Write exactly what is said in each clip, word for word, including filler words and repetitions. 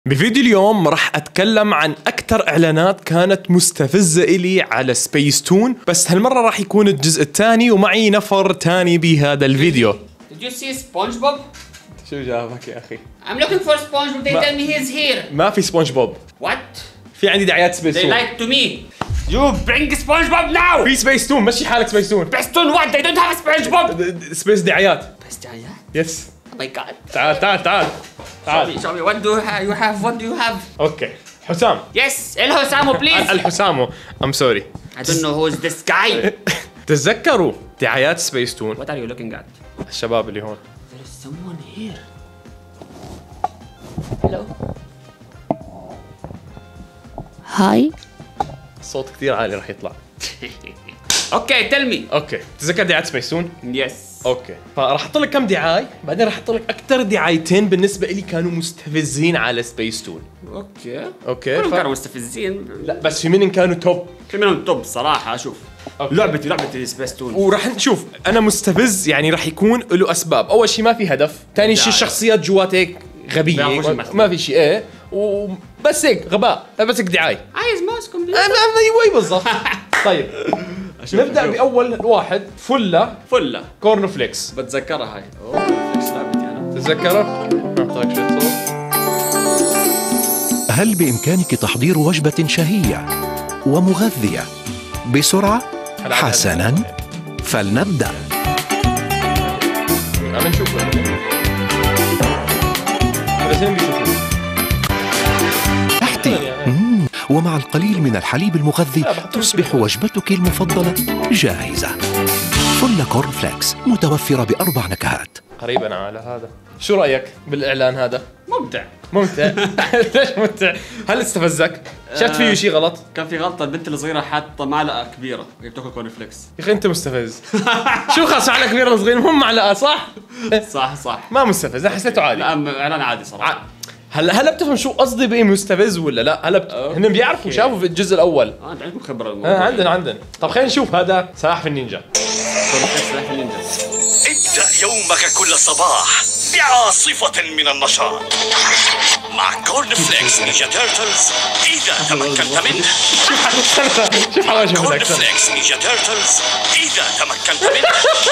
بفيديو اليوم راح اتكلم عن اكثر اعلانات كانت مستفزة الي على سبيس تون، بس هالمرة راح يكون الجزء الثاني ومعي نفر ثاني بهذا الفيديو. Did you see SpongeBob? شو جابك يا اخي؟ I'm looking for SpongeBob. They ما- tell me he's here. ما في سبونج بوب، What? في عندي دعايات سبيس They تون. lied to me. You bring SpongeBob now. في سبيس تون، مشي حالك سبيس تون. Beston what? They don't have SpongeBob. سبيس دعايات. بس دعايات. يس. Oh my god. تعال تعال تعال. Show تعال. me, show me. What do you have? You have? What do you have? اوكي. حسام. Yes. الهو سامو please. الحسامو. I'm sorry. I don't know who is this guy. تتذكروا دعايات سبيس تون؟ What are you looking at? الشباب اللي هون. There is someone here. Hello. Hi. الصوت كثير عالي راح يطلع. Okay, tell me. اوكي، تتذكر دعايات سبيس تون؟ Yes. اوكي، فراح احط لك كم دعايه، بعدين راح احط لك اكثر دعايتين بالنسبه لي كانوا مستفزين على سبيس تون. اوكي. اوكي. كلهم ف... كانوا مستفزين. لا بس في منهم كانوا توب. في منهم توب صراحة. شوف أوكي. لعبتي لعبتي سبيستون. وراح نشوف انا مستفز يعني راح يكون له اسباب، اول شيء ما في هدف، ثاني شيء دعاية. الشخصيات جوات هيك غبيه، بيعرفوش ما, يمثلوا. ما في شيء ايه، وبس هيك غباء، بس هيك دعايه. عايز ماسكم دي. ايوه بالضبط. طيب نبدا أشوف. باول واحد، فله فلة كورن فليكس. بتذكرها هاي. اوه فليكس لعبتي انا. تتذكره؟ اعطاك شويه صوت. هل بإمكانك تحضير وجبة شهية ومغذية بسرعة؟ حسناً، فلنبدأ. عم نشوف الاثنين بيشوفوا تحتي. مم. ومع القليل من الحليب المغذي تصبح وجبتك المفضلة جاهزة. فل كورن فليكس متوفرة بأربع نكهات. قريبا على هذا. شو رايك بالاعلان هذا؟ ممتع. ممتع. ليش ممتع؟ هل استفزك؟ شفت فيه شيء غلط؟ كان في غلطة، البنت الصغيرة حاطة معلقة كبيرة وهي بتاكل كورن فليكس. يا اخي انت مستفز. شو خاص على كبير ولا صغير؟ هم معلقه صح؟ صح صح. ما مستفز، انا حسيته عادي. لا اعلان عادي صراحة. ع- هلا هلا بتفهم شو قصدي بايه مستفز ولا لا؟ هلا بت... أوكي. هن بيعرفوا، شافوا في الجزء الاول. اه انت عندكم خبرة بالموضوع. آه عندنا عندنا. طب خلينا نشوف هذا سلاحف النينجا. كورن فليكس سلاحف النينجا. ابدأ يومك كل صباح بعاصفة من النشاط مع كورن فليكس نينجا تيرتلز إذا تمكنت منه. شوف حواجه كورن هذاك. فليكس نينجا تيرتلز إذا تمكنت منه.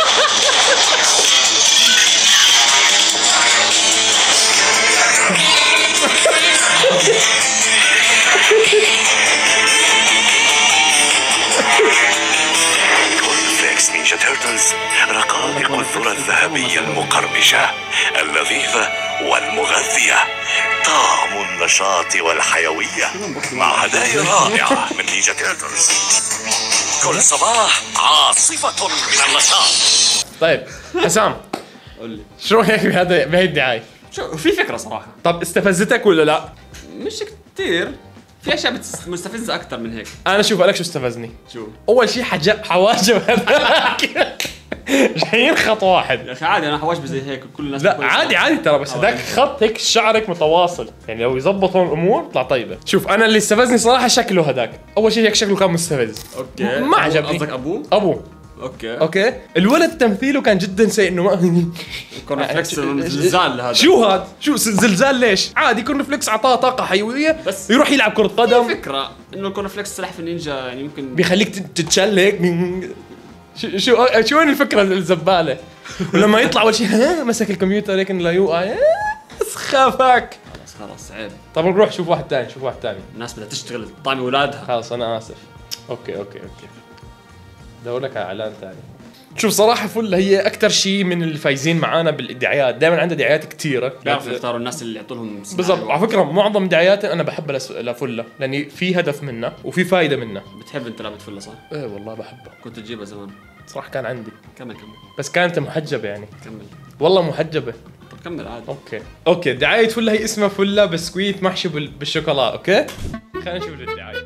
كورن فليكس نينجا تيرتلز رقائق الذرة الذهبية المقرمشة اللذيذة والمغذية، طعم النشاط والحيوية مع هدايا رائعة من نينجا تيرتلز. كل صباح عاصفة من النشاط. طيب حسام، قول لي. شو رايك بهذا بهي الدعايه؟ شو في فكرة صراحة. طب استفزتك ولا لا؟ مش كتير. في اشياء بتس- مستفزة اكثر من هيك. انا شوف لك شو استفزني. شو؟ اول شيء حجب حواجب هذاك جايين خط واحد. يا اخي عادي انا حواجبي زي هيك كل الناس لا بتقول- عادي عادي ترى، بس هذاك خط هيك شعرك متواصل، يعني لو يزبطوا الامور تطلع طيبه. شوف انا اللي استفزني صراحه شكله هذاك، اول شيء هيك شكله كان مستفز. اوكي. ما عجبني. قصدك ابوه؟ ابوه. اوكي. اوكي الولد تمثيله كان جدا سيء، انه ما كورن فليكس زلزال هذا. شو هذا؟ شو زلزال ليش؟ عادي كورن فليكس اعطاه طاقه حيويه بس- بس يروح يلعب كره قدم، فكرة انه الكورن فليكس سلاحف النينجا يعني يمكن بيخليك تت- تتشل هيك. شو شو شو وين الفكره الزباله؟ ولما يطلع اول شيء ها مسك الكمبيوتر هيك انه لا يوقع، آه، اسخفك. خلاص خلاص عيب. طب نروح شوف واحد ثاني، شوف واحد ثاني. الناس بدها تشتغل تطعمي اولادها. خلاص انا اسف. اوكي اوكي اوكي دور لك على اعلان ثاني. شوف صراحه فل هي اكثر شيء من اللي فايزين معانا بالدعايات، دائما عندها دعايات كثيره. بيعرفوا يختاروا الناس اللي يعطوا لهم بالضبط. على فكره معظم دعاياتي انا بحبها لس- لفله، لاني في هدف منها وفي فايده منها. بتحب انت لعبة فلة صح؟ ايه والله بحبها، كنت تجيبها زمان. صراحه كان عندي، كمل كمل بس كانت محجبه يعني. كمل. والله محجبه. طب كمل عادي. اوكي اوكي دعايه فله هي اسمها فله بسكويت محشي بال- بالشوكولا. اوكي خلينا نشوف الدعايه.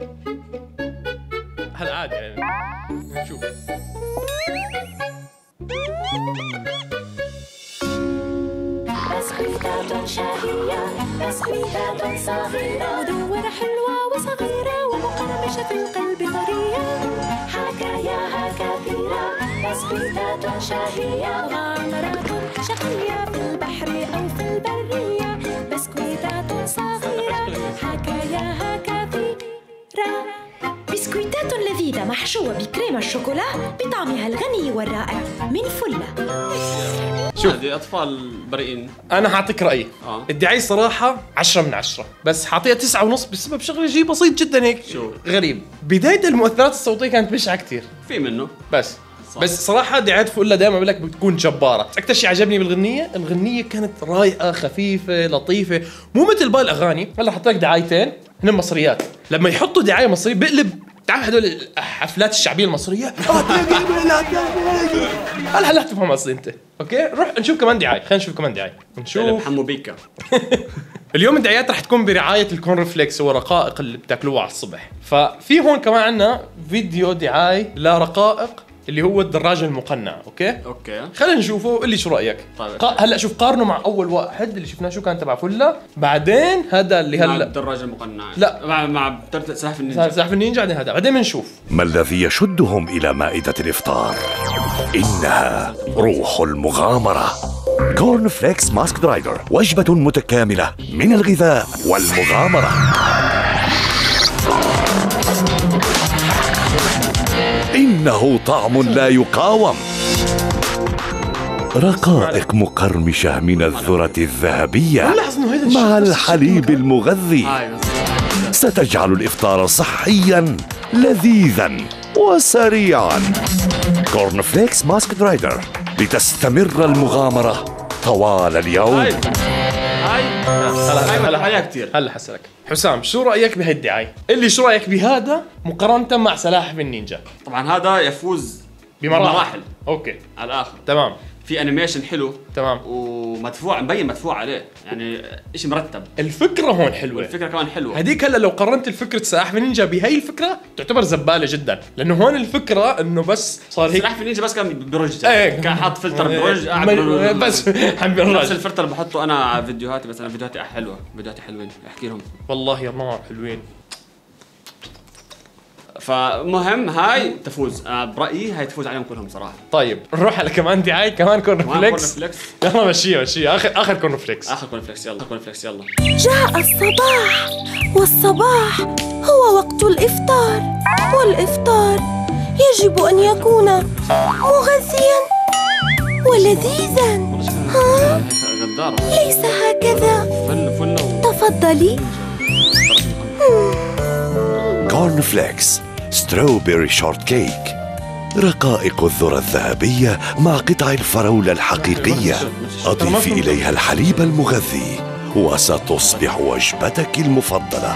هلا عادي يعني نشوف. بسكويتات شهية، بسكويتات صغيرة، مدورة حلوة وصغيرة ومقرمشة في القلب طرية، حكاياها كثيرة. بسكويتات شهية، مغامرات شقية في البحر أو في البر. برية بسكويتات صغيرة حكاياها كثيرة. بسكويتات لذيذة محشوة بكريمة الشوكولا بطعمها الغني والرائع من فلة. شوف هذه اطفال بريئين. انا هعطيك رايي. آه. الدعاية صراحة عشرة من عشرة، بس حاعطيها تسعة ونص بسبب شغله شيء بسيط جدا هيك. شو؟ غريب. بداية المؤثرات الصوتية كانت بشعة كتير في منه بس صح. بس صراحة دعاية فؤلا دائما بقول لك بتكون جبارة. أكثر شيء عجبني بالغنية، الغنية كانت رايقة خفيفة لطيفة، مو مثل باقي الأغاني. هلا حط لك دعايتين هن مصريات، لما يحطوا دعاية مصرية بقلب. تعرف هدول الحفلات الشعبية المصرية اه هلا هلا تفهم قصدي انت. اوكي روح نشوف كمان دعاية، خلينا نشوف كمان دعاية نشوف. حمو بيكا. اليوم الدعايات رح تكون برعاية الكورن فليكس، هو رقائق اللي بتاكلوها على الصبح. ففي هون كمان عندنا فيديو دعاية لرقائق اللي هو الدراج المقنع. اوكي اوكي خلينا نشوفه وقول لي شو رايك. طيب. قا... هلا شوف قارنه مع اول واحد اللي شفناه، شو كان تبع فله، بعدين هذا اللي مع هلا الدراجة المقنعة. لا. مع مع سلاحف النينجا. سلاحف النينجا، بعدين هذا، بعدين بنشوف. ما الذي يشدهم إلى مائدة الإفطار؟ إنها روح المغامرة. كورن فليكس ماسك رايدر، وجبة متكاملة من الغذاء والمغامرة. إنه طعم لا يقاوم. رقائق مقرمشة من الذرة الذهبية مع الحليب المغذي ستجعل الإفطار صحياً لذيذاً وسريعاً. كورن فليكس ماسك رايدر، لتستمر المغامرة طوال اليوم. هاي هاي هلا هلا عليها كثير. هلا حسلك حسام، شو رايك بهي الدعاية؟ اللي شو رايك بهذا مقارنة مع سلاحف النينجا؟ طبعا هذا يفوز بمراحل. بمراحل اوكي على الاخر. تمام. في انيميشن حلو تمام. ومدفوع مبين مدفوع عليه، يعني شيء مرتب. الفكرة هون حلوة، الفكرة كمان حلوة. هديك هلا لو قارنت الفكرة سلاحف النينجا بهي الفكرة تعتبر زبالة جدا، لأنه هون الفكرة إنه بس صار هيك. سلاحف النينجا بس كان برج، ايه كان حاط فلتر برج قاعد م- بس حم نفس بالراجل. الفلتر بحطه انا على فيديوهاتي، بس انا فيديوهاتي حلوة، فيديوهاتي حلوين احكي لهم. والله يا نار حلوين. فمهم هاي تفوز، أنا برأيي هاي تفوز عليهم كلهم صراحة. طيب نروح على كمان دعاية كمان كورن كمان فليكس. كورن فليكس. يلا مشيها مشيها آخر آخر كورن فليكس. اخر كورن فليكس يلا، كورن فليكس يلا. جاء الصباح، والصباح هو وقت الإفطار، والإفطار يجب أن يكون مغذيا ولذيذا. ها؟ غدارة. ليس هكذا. فل فل تفضلي. كورن فليكس ستروبيري شورت كيك، رقائق الذرة الذهبية مع قطع الفراولة الحقيقية. أضيفي إليها الحليب المغذي وستصبح وجبتك المفضلة.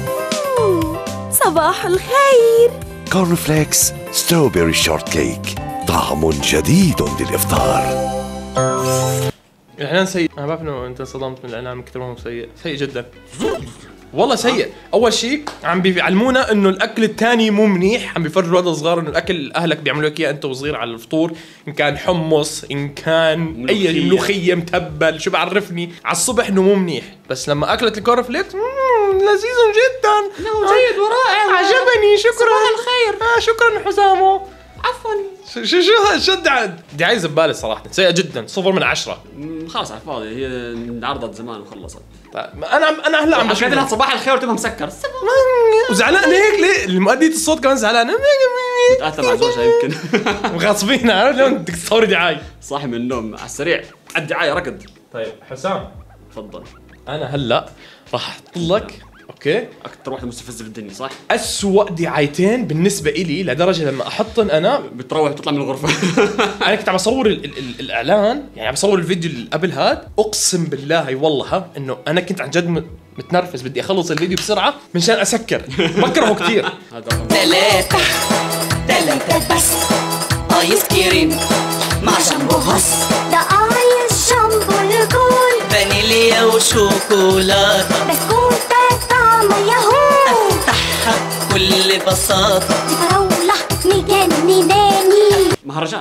صباح الخير. كورن فليكس ستروبيري شورت كيك، طعم جديد للإفطار. الإعلان سيء، أنا بعرف إنه أنت انصدمت من الإعلان من كثر ما هو سيء، سيء جدا. والله سيء. أول شيء عم بيعلمونا إنه الأكل الثاني مو منيح، عم بيفرجوا هذا صغار إنه الأكل أهلك بيعملوا لك إياه أنت وصغير على الفطور، إن كان حمص، إن كان أي ملوخية متبل، شو بعرفني، على الصبح إنه مو منيح، بس لما أكلت الكورن فليكس لذيذ جدا، انه جيد ورائع، عجبني. شكرا. صباح الخير. آه شكرا حسامو. عفوا. شو شو شو شو الدعاية؟ دعاية زبالة صراحة، سيئة جدا، صفر من عشرة. مم، خلاص على الفاضي، هي انعرضت زمان وخلصت. طيب انا عم انا هلا عم بشوف بشوف لها صباح الخير وتبقى مسكر. وزعلان هيك ليه؟ المؤدية الصوت كمان زعلانة. تقاتل مع زوجها يمكن. غاصبين، عارف لون بدك تصوري دعاية. صاحي من النوم على السريع، الدعاية ركض. طيب حسام، تفضل. انا هلا راح احط لك اوكي اكثر واحدة مستفزة في الدنيا صح؟ أسوأ دعايتين بالنسبة إلي، لدرجة لما احطن انا بتروح تطلع من الغرفة. انا كنت عم بصور ال ال ال الاعلان، يعني عم بصور الفيديو اللي قبل هاد، اقسم بالله اي والله ها انه انا كنت عن جد م- متنرفز، بدي اخلص الفيديو بسرعة منشان اسكر، بكرهه كثير. هذا رقم. ثلاثة ثلاثة بس، آيس كريم مع جنبه هص، ده آيس جنبه الكل، فانيليا وشوكولاتة، بسكوتة طعم يهو، افتحها بكل بساطة. دي فراولة مجنناني. مهرجان.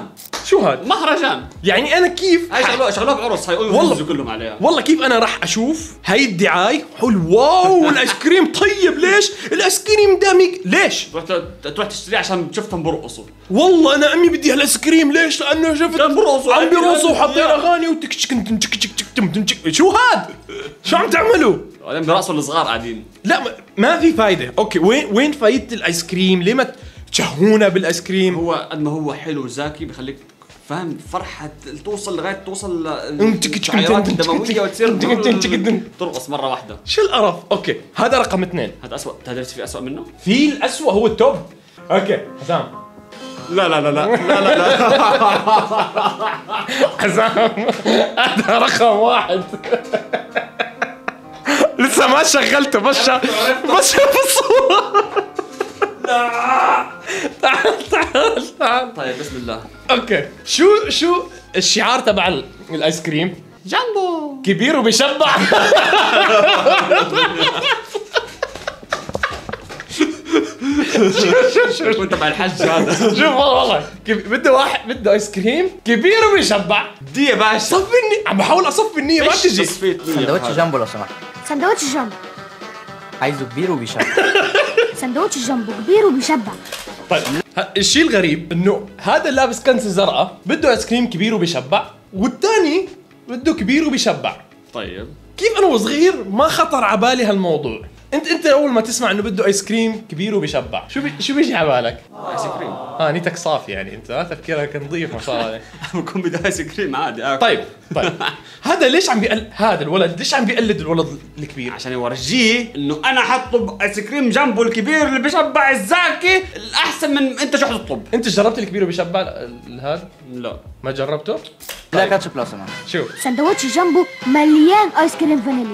شو هاد؟ مهرجان. يعني انا كيف هاي شغلوها شغلوها بعرس، هاي والله كلهم عليها. والله كيف انا راح اشوف هاي الدعايه حول واو الايس كريم طيب، ليش؟ الايس كريم دامج، ليش؟ تروح تروح تشتريه عشان تشوفهم برقصوا. والله انا امي بدي هالايس كريم، ليش؟ لانه شفت كان برقصوا عم بيرقصوا وحاطين اغاني وتك تك تك تك تك تك. شو هاد؟ شو عم تعملوا؟ بعدين برقصوا الصغار قاعدين. لا ما, ما في فايده. اوكي وين وين فايده الايس كريم؟ ليه ما تشهونا بالايس كريم؟ هو قد ما هو حلو وزاكي بخليك فاهم فرحة توصل لغاية توصل تك- للشعيرات الدموية وتصير تك- تك- تك- ترقص مرة واحدة. شو القرف؟ اوكي هذا رقم اثنين. هذا أسوأ، هذا في أسوأ منه؟ في الأسوأ هو التوب. اوكي حسام. لا لا لا لا لا لا لا حسام هذا رقم واحد. لسه ما شغلته، بس شا... بس شاف الصورة. تعال تعال تعال. طيب بسم الله. اوكي شو شو الشعار تبع ال- الايس كريم؟ جامبو كبير وبيشبع. وانت مع الحج هذا. شوف والله كيف بده واحد بده ايس كريم كبير وبيشبع. دي يا باشا صفي النية، عم بحاول اصفي النية ما تجي. سندوتش جامبو لو سمحت. سندوتش جامبو. عايزه كبير وبيشبع. سندوتش جامبو كبير وبيشبع. طيب ه- الشيء الغريب انه هذا اللابس كنزه زرقاء بده ايس كريم كبير وبيشبع، والثاني بده كبير وبيشبع. طيب كيف انا وصغير ما خطر على بالي هالموضوع؟ انت انت اول ما تسمع انه بده ايس كريم كبير وبيشبع شو بي شو بيجي على بالك؟ ايس كريم. اه نيتك صافي يعني، انت ما تفكيرك نظيف ما شاء الله عليك. بكون بدي ايس كريم عادي اكل. طيب طيب هذا ليش عم بيقلد هذا الولد؟ ليش عم بيقلد الولد الكبير؟ عشان يورجيه انه انا حطلب ايس كريم جنبه الكبير اللي بيشبع الزاكي الاحسن من انت شو حتطلب. انت جربت الكبير وبيشبع ال- هذا؟ لا ما جربته؟ لا كاتشب لو سمحت. شو سندوتش جامبو مليان ايس كريم فانيليا.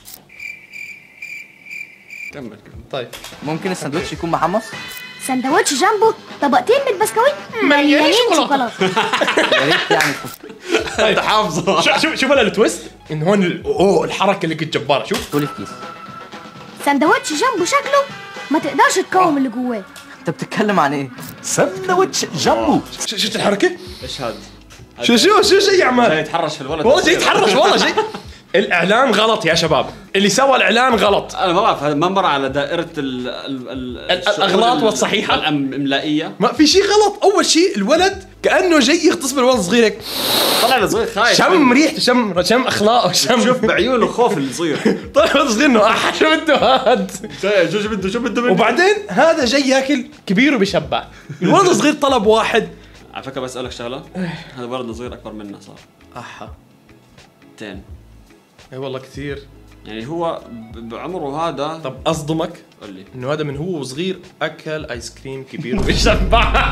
كمل كمل. طيب ممكن السندوتش يكون محمص؟ سندوتش جامبو طبقتين من البسكويت مليانين شوكولاته. يا ريت يعني تكون انت حافظه. شوف شوف شوف التويست انه هون ال- اوه الحركه اللي كنت جباره. شوف تقولي في كيس. سندوتش جامبو شكله ما تقدرش تقاوم اللي جواه. انت بتتكلم عن ايه؟ سندوتش جامبو. ش- شفت الحركه؟ ايش هذا؟ شو شو شو شيء جاي عمال يتحرش في الولد. والله جاي يتحرش والله جاي. الاعلان غلط يا شباب، اللي سوى الاعلان غلط. انا ما بعرف هذا ما مر على دائرة ال ال ال الأغلاط والصحيحة؟ الإملائية. ما في شيء غلط. اول شيء الولد كانه جاي يغتصب الولد الصغير هيك، طلع الصغير خايف. شم ريحته، شم شم اخلاقه، شم شوف بعيونه خوف الصغير. طلع الولد الصغير انه اح شو بده هاد. شو شو بده شو بده مني؟ وبعدين هذا جاي ياكل كبير وبيشبع، الولد الصغير طلب واحد. على فكرة بس أسألك شغلة، هذا ولد صغير أكبر منا صار احا تين. اي والله كثير. يعني هو ب- بعمره هذا. طب اصدمك قول لي انه هذا من هو صغير اكل ايس كريم كبير وبيشبع.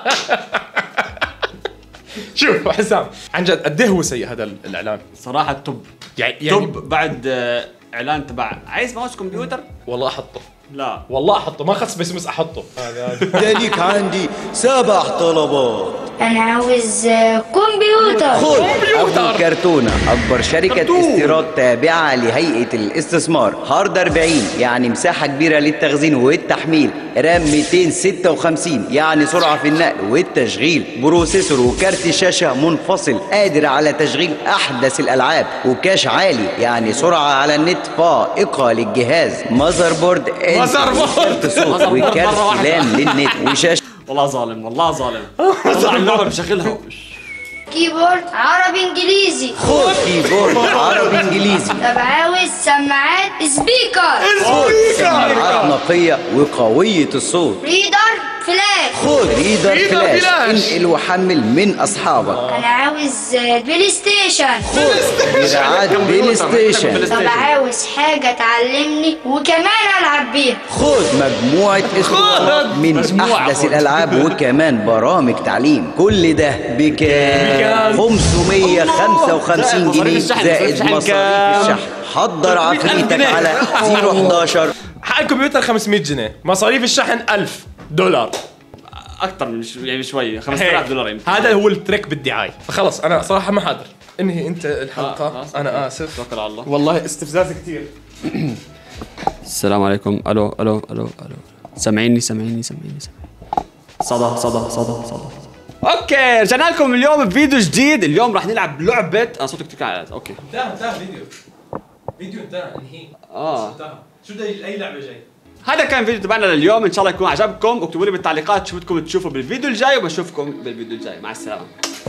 شوف حسام عن جد قد ايه هو سيء هذا الاعلان صراحة توب يعني, يعني توب. بعد آه، إعلان تبع عايز ماوس كمبيوتر؟ والله احطه، لا والله احطه، ما خص بس بس احطه. ذلك عندي سبع طلبات. انا عاوز كمبيوتر. خذ أبو كرتونة أكبر شركة استيراد تابعة لهيئة الاستثمار. هارد أربعين يعني مساحة كبيرة للتخزين والتحميل. رام مئتين وستة وخمسين يعني سرعة في النقل والتشغيل. بروسيسور وكارت شاشة منفصل قادر على تشغيل أحدث الألعاب. وكاش عالي يعني سرعة على النت فائقة للجهاز. ماذر بورد ماذر بورد. صوت وكارت لان للنت وشاشة. والله ظالم والله ظالم. والله اللعبة بشغلها. كيبورد عربي انجليزي. خذ كيبورد عربي انجليزي. طب عاوز سماعات سبيكر. سماعات نقية وقوية الصوت. ريدر فلاش. خذ ريدر ريدر فلاش. فلاش. انقل وحمل من اصحابك. انا عاوز بلاي ستيشن. دراعات بلاي ستيشن. طب عاوز حاجة تعلمني وكمان العب بيها. خذ مجموعة اسطوانات من احدث الالعاب وكمان برامج تعليم. كل ده بكام؟ خمسمية وخمسة وخمسين جنيه زائد مصاريف الشحن. حضر عفريتك على صفر حداشر. حق الكمبيوتر خمسمية جنيه، مصاريف الشحن ألف دولار. أكثر من شو يعني شوي خمسة آلاف دولار يمكن. هذا هو التريك بالدعاية. فخلص انا صراحة ما حاضر. انهي انت آه، الحلقة. آه، انا اسف توكل على الله. والله استفزاز كثير. السلام عليكم. الو الو الو الو سامعيني سامعيني سامعيني سامعيني. صدى صدى صدى صدى اوكي رجعنا لكم اليوم بفيديو جديد. اليوم راح نلعب لعبه انا صوتي كثير على اوكي انتهى انتهى فيديو فيديو انتهى انهي اه انتهى. شو بده اي لعبه جاي؟ هذا كان فيديو تبعنا لليوم، ان شاء الله يكون عجبكم. اكتبوا لي بالتعليقات شو بدكم تشوفوا بالفيديو الجاي وبشوفكم بالفيديو الجاي. مع السلامه.